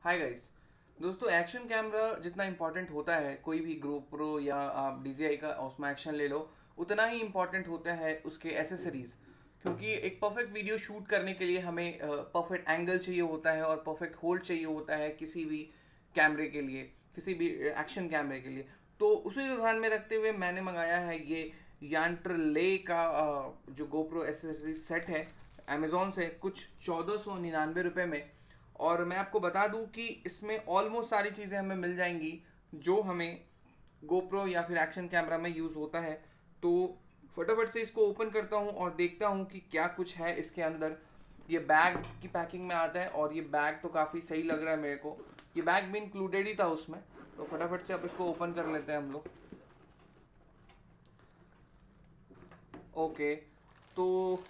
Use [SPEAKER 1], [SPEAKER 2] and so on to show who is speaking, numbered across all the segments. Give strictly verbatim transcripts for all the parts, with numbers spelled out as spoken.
[SPEAKER 1] हाय guys. दोस्तों, action camera जितना important होता है, कोई भी GoPro या आप D J I का ऑस्मो एक्शन ले लो, उतना ही इंपॉर्टेंट होता है उसके एसेसरीज। क्योंकि एक परफेक्ट वीडियो शूट करने के लिए हमें परफेक्ट एंगल चाहिए होता है और परफेक्ट होल्ड चाहिए होता है किसी भी कैमरे के लिए, किसी भी एक्शन कैमरे के लिए। तो उसी को ध्यान में रखते हुए मैंने मंगाया है ये यांट्रले का अ, जो GoPro एसेसरीज सेट है अमेजोन से, कुछ चौदह सौ निन्यानवे रुपये में। और मैं आपको बता दूं कि इसमें ऑलमोस्ट सारी चीज़ें हमें मिल जाएंगी जो हमें गोप्रो या फिर एक्शन कैमरा में यूज़ होता है। तो फटाफट से इसको ओपन करता हूं और देखता हूं कि क्या कुछ है इसके अंदर। ये बैग की पैकिंग में आता है और ये बैग तो काफ़ी सही लग रहा है मेरे को। ये बैग भी इंक्लूडेड ही था उसमें। तो फटाफट से अब इसको ओपन कर लेते हैं हम लोग। ओके, तो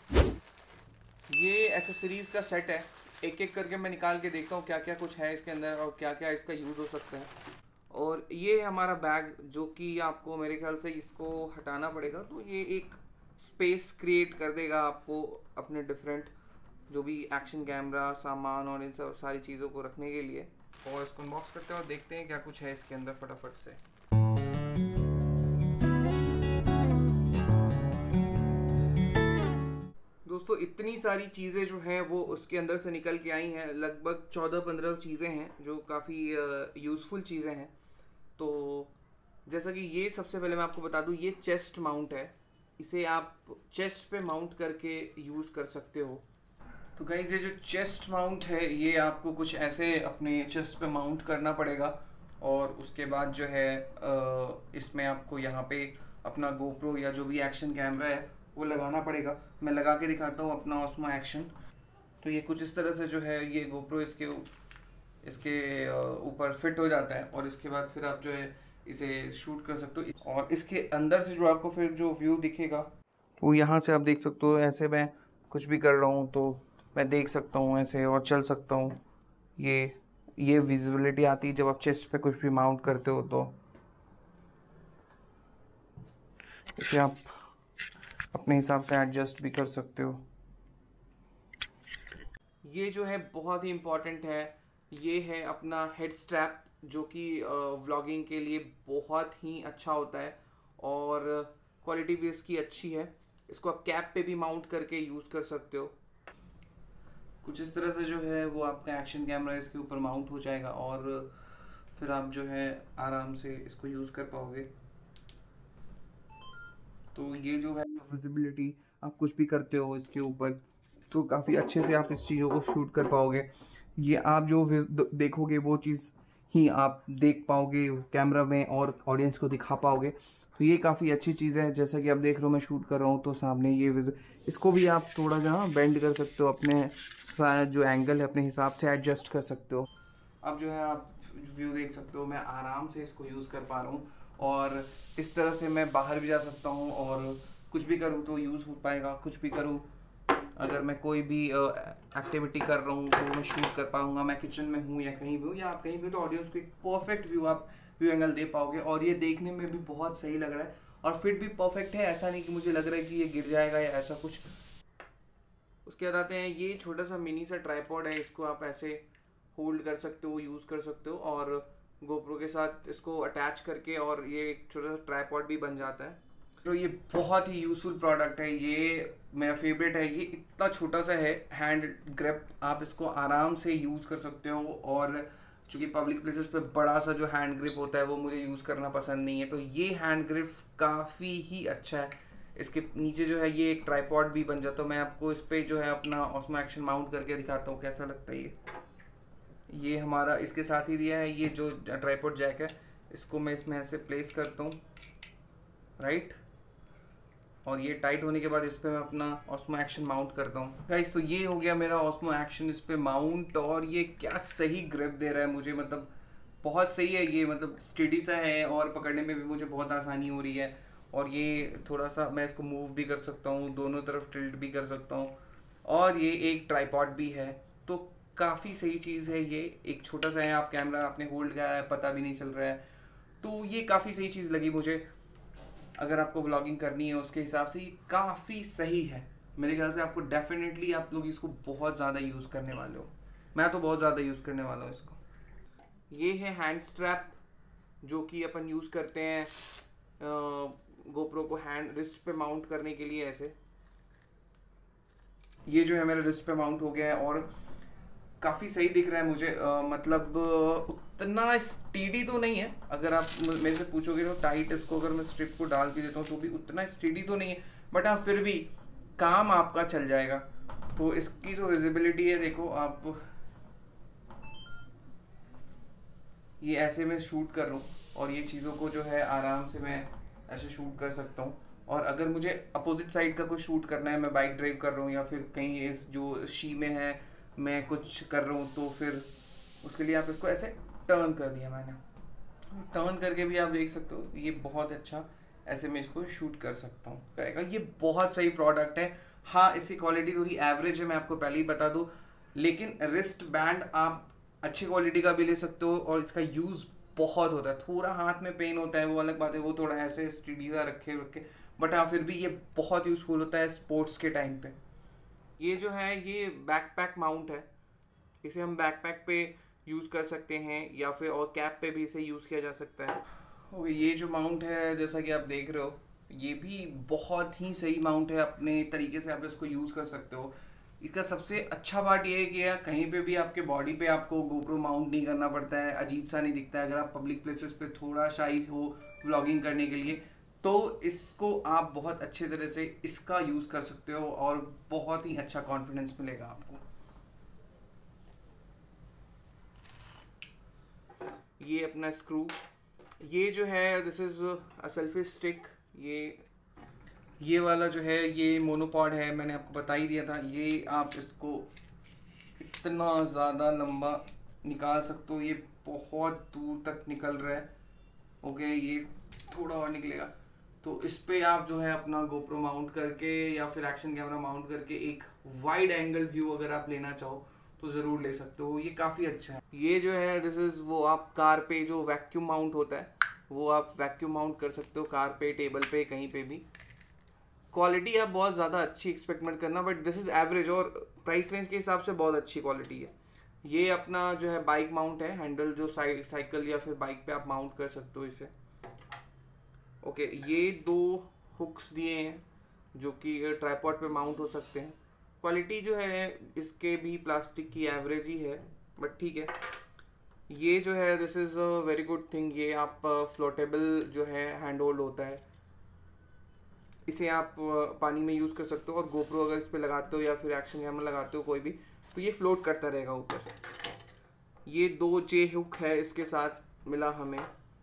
[SPEAKER 1] ये एसेसरीज का सेट है। एक एक करके मैं निकाल के देखता हूँ क्या क्या कुछ है इसके अंदर और क्या क्या इसका यूज़ हो सकता है। और ये है हमारा बैग, जो कि आपको मेरे ख्याल से इसको हटाना पड़ेगा, तो ये एक स्पेस क्रिएट कर देगा आपको अपने डिफरेंट जो भी एक्शन कैमरा सामान और इन सब सारी चीज़ों को रखने के लिए। और इसको अनबॉक्स करते हैं और देखते हैं क्या कुछ है इसके अंदर फटाफट से। दोस्तों, इतनी सारी चीज़ें जो हैं वो उसके अंदर से निकल के आई हैं। लगभग चौदह पंद्रह चीज़ें हैं जो काफ़ी यूज़फुल चीज़ें हैं। तो जैसा कि ये सबसे पहले मैं आपको बता दूं, ये चेस्ट माउंट है। इसे आप चेस्ट पे माउंट करके यूज़ कर सकते हो। तो गाइस, ये जो चेस्ट माउंट है ये आपको कुछ ऐसे अपने चेस्ट पे माउंट करना पड़ेगा। और उसके बाद जो है इसमें आपको यहाँ पे अपना गोप्रो या जो भी एक्शन कैमरा है वो लगाना पड़ेगा। मैं लगा के दिखाता हूँ अपना ऑस्मो एक्शन। तो ये कुछ इस तरह से जो है ये गोप्रो इसके इसके ऊपर फिट हो जाता है और इसके बाद फिर आप जो है इसे शूट कर सकते हो। और इसके अंदर से जो आपको फिर जो व्यू दिखेगा वो यहाँ से आप देख सकते हो। ऐसे मैं कुछ भी कर रहा हूँ तो मैं देख सकता हूँ ऐसे और चल सकता हूँ। ये ये विजिबिलिटी आती है जब आप चेस्ट पे कुछ भी माउंट करते हो। तो इसे आप अपने हिसाब से एडजस्ट भी कर सकते हो। ये जो है बहुत ही इम्पोर्टेंट है। ये है अपना हेड स्ट्रैप, जो कि व्लॉगिंग के लिए बहुत ही अच्छा होता है और क्वालिटी भी इसकी अच्छी है। इसको आप कैप पे भी माउंट करके यूज़ कर सकते हो। कुछ इस तरह से जो है वो आपका एक्शन कैमरा इसके ऊपर माउंट हो जाएगा और फिर आप जो है आराम से इसको यूज़ कर पाओगे। तो ये जो है विजिबिलिटी, आप कुछ भी करते हो इसके ऊपर तो काफ़ी अच्छे से आप इस चीज़ों को शूट कर पाओगे। ये आप जो देखोगे वो चीज़ ही आप देख पाओगे कैमरा में और ऑडियंस को दिखा पाओगे। तो ये काफ़ी अच्छी चीज़ है। जैसा कि आप देख रहे हो मैं शूट कर रहा हूँ तो सामने ये विज इसको भी आप थोड़ा सा बेंड कर सकते हो, अपने जो एंगल है अपने हिसाब से एडजस्ट कर सकते हो। अब जो है आप व्यू देख सकते हो, मैं आराम से इसको यूज़ कर पा रहा हूँ और इस तरह से मैं बाहर भी जा सकता हूँ और कुछ भी करूँ तो यूज़ हो पाएगा। कुछ भी करूँ, अगर मैं कोई भी एक्टिविटी कर रहा हूँ तो मैं शूट कर पाऊँगा। मैं किचन में हूँ या कहीं भी हूँ या आप कहीं भी, तो ऑडियंस को एक परफेक्ट व्यू आप व्यू एंगल दे पाओगे। और ये देखने में भी बहुत सही लग रहा है और फिट भी परफेक्ट है। ऐसा नहीं कि मुझे लग रहा है कि ये गिर जाएगा या ऐसा कुछ। उसके बाद आते हैं ये छोटा सा मिनी सा ट्राइपॉड है। इसको आप ऐसे होल्ड कर सकते हो, यूज़ कर सकते हो और गोप्रो के साथ इसको अटैच करके और ये एक छोटा सा ट्राइपॉड भी बन जाता है। तो ये बहुत ही यूज़फुल प्रोडक्ट है। ये मेरा फेवरेट है। ये इतना छोटा सा है, हैंड ग्रिप, आप इसको आराम से यूज़ कर सकते हो। और चूँकि पब्लिक प्लेसेस पे बड़ा सा जो हैंड ग्रिप होता है वो मुझे यूज़ करना पसंद नहीं है, तो ये हैंड ग्रिप काफ़ी ही अच्छा है। इसके नीचे जो है ये एक ट्राइपॉड भी बन जाता है। मैं आपको इस पर जो है अपना ऑस्मो एक्शन माउंट करके दिखाता हूँ कैसा लगता है। ये ये हमारा इसके साथ ही दिया है। ये जो ट्राइपॉड जैक है इसको मैं इसमें ऐसे प्लेस करता हूँ, राइट, और ये टाइट होने के बाद इस पर मैं अपना ऑस्मो एक्शन माउंट करता हूँ। गाइस, तो ये हो गया मेरा ऑस्मो एक्शन इस पे माउंट। और ये क्या सही ग्रिप दे रहा है मुझे, मतलब बहुत सही है ये, मतलब स्टेडी सा है और पकड़ने में भी मुझे बहुत आसानी हो रही है। और ये थोड़ा सा मैं इसको मूव भी कर सकता हूँ, दोनों तरफ टिल्ट भी कर सकता हूँ। और ये एक ट्राइपॉड भी है, तो काफ़ी सही चीज़ है। ये एक छोटा सा है, आप कैमरा आपने होल्ड किया है पता भी नहीं चल रहा है, तो ये काफ़ी सही चीज़ लगी मुझे। अगर आपको व्लॉगिंग करनी है उसके हिसाब से ये काफ़ी सही है। मेरे ख्याल से आपको डेफिनेटली आप लोग इसको बहुत ज़्यादा यूज़ करने वाले हो। मैं तो बहुत ज़्यादा यूज़ करने वाला हूँ इसको। ये है हैंड स्ट्रैप जो कि अपन यूज़ करते हैं गोप्रो को हैंड रिस्ट पे माउंट करने के लिए। ऐसे ये जो है मेरे रिस्ट पे माउंट हो गया है और काफ़ी सही दिख रहा है मुझे। आ, मतलब उतना स्टीडी तो नहीं है, अगर आप मेरे से पूछोगे तो टाइट इसको अगर मैं स्ट्रिप को डाल के देता हूँ तो भी उतना स्टीडी तो नहीं है, बट हाँ फिर भी काम आपका चल जाएगा। तो इसकी जो विजिबिलिटी है देखो आप, ये ऐसे मैं शूट कर रहा हूँ और ये चीज़ों को जो है आराम से मैं ऐसे शूट कर सकता हूँ। और अगर मुझे अपोजिट साइड का कुछ शूट करना है, मैं बाइक ड्राइव कर रहा हूँ या फिर कहीं ये जो शी में है मैं कुछ कर रहा हूँ, तो फिर उसके लिए आप इसको ऐसे टर्न कर दिया मैंने, टर्न करके भी आप देख सकते हो ये बहुत अच्छा ऐसे मैं इसको शूट कर सकता हूँ करेगा। ये बहुत सही प्रोडक्ट है। हाँ इसकी क्वालिटी थोड़ी एवरेज है, मैं आपको पहले ही बता दूँ, लेकिन रिस्ट बैंड आप अच्छी क्वालिटी का भी ले सकते हो और इसका यूज़ बहुत होता है। थोड़ा हाथ में पेन होता है वो अलग बात है, वो थोड़ा ऐसे स्टीडी सा रखे रखे, बट हाँ फिर भी ये बहुत यूज़फुल होता है स्पोर्ट्स के टाइम पे। ये जो है ये बैकपैक माउंट है, इसे हम बैकपैक पे यूज़ कर सकते हैं या फिर और कैप पे भी इसे यूज़ किया जा सकता है। ओके, ये जो माउंट है जैसा कि आप देख रहे हो ये भी बहुत ही सही माउंट है, अपने तरीके से आप इसको यूज़ कर सकते हो। इसका सबसे अच्छा पार्ट ये है कि यार कहीं पे भी आपके बॉडी पे आपको गोप्रो माउंट नहीं करना पड़ता है, अजीब सा नहीं दिखता है। अगर आप पब्लिक प्लेसेस पे थोड़ा शाई हो व्लॉगिंग करने के लिए तो इसको आप बहुत अच्छे तरह से इसका यूज़ कर सकते हो और बहुत ही अच्छा कॉन्फिडेंस मिलेगा आपको। ये अपना स्क्रू, ये जो है this is a selfie stick. ये ये वाला जो है ये मोनोपॉड है, मैंने आपको बता ही दिया था। ये आप इसको इतना ज़्यादा लंबा निकाल सकते हो, ये बहुत दूर तक निकल रहा है। ओके, ये थोड़ा और निकलेगा तो इस पे आप जो है अपना गोप्रो माउंट करके या फिर एक्शन कैमरा माउंट करके एक वाइड एंगल व्यू अगर आप लेना चाहो तो ज़रूर ले सकते हो। ये काफ़ी अच्छा है। ये जो है दिस इज़ वो आप कार पे जो वैक्यूम माउंट होता है वो आप वैक्यूम माउंट कर सकते हो कार पे, टेबल पे, कहीं पे भी। क्वालिटी आप बहुत ज़्यादा अच्छी एक्सपेक्ट मत करना, बट दिस इज़ एवरेज और प्राइस रेंज के हिसाब से बहुत अच्छी क्वालिटी है। ये अपना जो है बाइक माउंट है, हैंडल जो साइड साइकिल या फिर बाइक पे आप माउंट कर सकते हो इसे। ओके, ये दो हुक्स दिए हैं जो कि ट्राइपॉड पे माउंट हो सकते हैं। क्वालिटी जो है इसके भी प्लास्टिक की एवरेज ही है, बट ठीक है। ये जो है this is a very good thing, ये आप फ्लोटेबल जो है हैंड होल्ड होता है, इसे आप पानी में यूज़ कर सकते हो और गोप्रो अगर इस पे लगाते हो या फिर एक्शन कैमरा लगाते हो कोई भी तो ये फ्लोट करता रहेगा ऊपर। ये दो जे हुक है इसके साथ मिला हमें।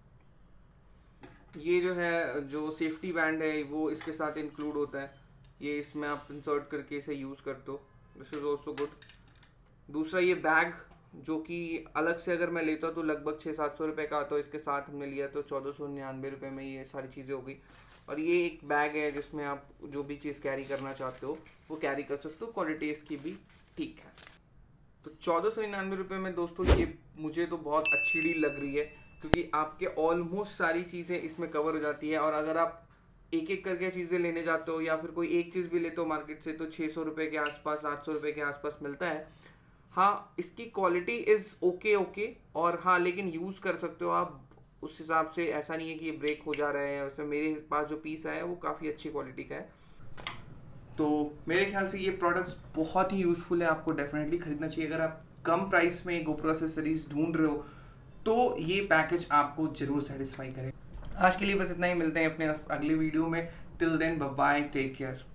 [SPEAKER 1] ये जो है जो सेफ्टी बैंड है वो इसके साथ इंक्लूड होता है, ये इसमें आप इंसर्ट करके इसे यूज़ करते हो, दिस इज़ ऑल्सो गुड। दूसरा ये बैग जो कि अलग से अगर मैं लेता तो लगभग छः सात सौ रुपये का आता है, इसके साथ हमने लिया तो चौदह सौ निन्यानवे रुपये में ये सारी चीज़ें हो गई। और ये एक बैग है जिसमें आप जो भी चीज़ कैरी करना चाहते हो वो कैरी कर सकते हो, क्वालिटी इसकी भी ठीक है। तो चौदह सौ निन्यानवे रुपये में दोस्तों ये मुझे तो बहुत अच्छी डील लग रही है, क्योंकि आपके ऑलमोस्ट सारी चीज़ें इसमें कवर हो जाती है। और अगर आप एक एक करके चीज़ें लेने जाते हो या फिर कोई एक चीज़ भी लेते हो मार्केट से तो छः सौ रुपये के आसपास, आठ सौ रुपये के आसपास मिलता है। हाँ, इसकी क्वालिटी इज़ ओके ओके और हाँ लेकिन यूज़ कर सकते हो आप उस हिसाब से, ऐसा नहीं है कि ये ब्रेक हो जा रहा है। वैसे मेरे पास जो पीस आया है वो काफ़ी अच्छी क्वालिटी का है। तो मेरे ख्याल से ये प्रोडक्ट्स बहुत ही यूज़फुल है, आपको डेफिनेटली खरीदना चाहिए। अगर आप कम प्राइस में गोप्रो एक्सेसरीज ढूंढ रहे हो तो ये पैकेज आपको जरूर सेटिस्फाई करे। आज के लिए बस इतना ही, मिलते हैं अपने अगले वीडियो में। Till then bye bye, take care.